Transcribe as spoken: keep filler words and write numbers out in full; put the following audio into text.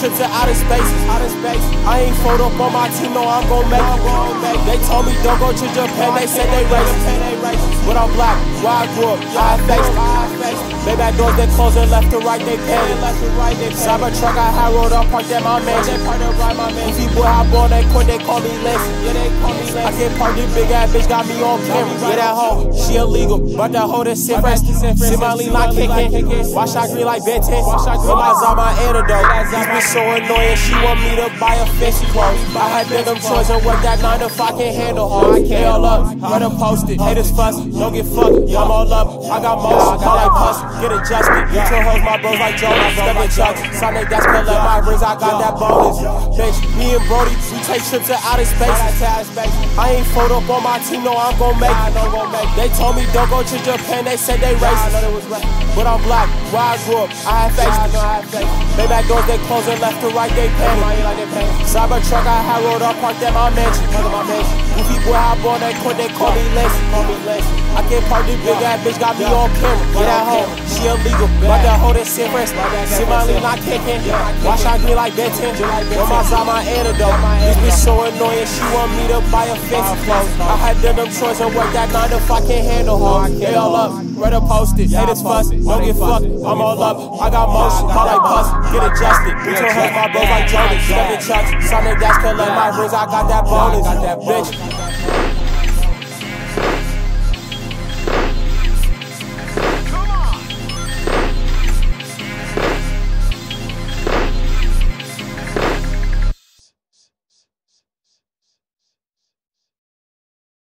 trips to outer spaces. Outer space. I ain't phoned up on my team, no, I'm gon' make it. They told me don't go to Japan, they said they racist. But I'm black, where I grew up, I faced it. Maybach doors, they close and left to right, they paid it. Cybertruck, I had rolled up, parked at my mansion. Goofy boy, hop on that court, they call me Lacey. I can't park this big ass bitch, got me on camera. Yeah, that hoe, she illegal, but that hoe that sit rest. See my lean not kicking. Wash out green like Ben ten. Put my Zod, my antidote. These bitch so annoying, she want me to buy a fancy clothes. I had big them choice and work that nine to five, can't handle her. I can't all up, better post it. Haters fuss, don't get fucked. I'm all up, I got motion, call like puss, get adjusted. You two hoes, my bros like Jonas, step in chucks. Sonic, that's collect my rings, I got that bonus. Bitch, me and Brody, we take trips to outer space. I ain't phoned up on my team, no, I'm gon' make it. They told me don't go to Japan, they said they racist. But I'm black, where I grew up, I had faced it. Maybach doors, they close and left to right, they panic. Cybertruck, I had rolled up, parked at my mansion. Goofy boy, hop on that court, they call me Lacey. I can't park this big ass bitch, got me on camera. Get that hoe, she illegal, but that hoe that sit rest. See my lean not kicking. Wash out green like Ben ten. With my Zod, my antidote. This bitch so annoying, she want me to buy a fancy clothes. I had done them choice and work that nine to five, can't handle her. They all up, ready to post it. Haters fuss, don't get fucked. I'm all up, I got motion, call like puss, get adjusted. You two hoes, my bros like Jonas, step in chucks. Sonic, that's collect my rings, I got that bonus. Bitch.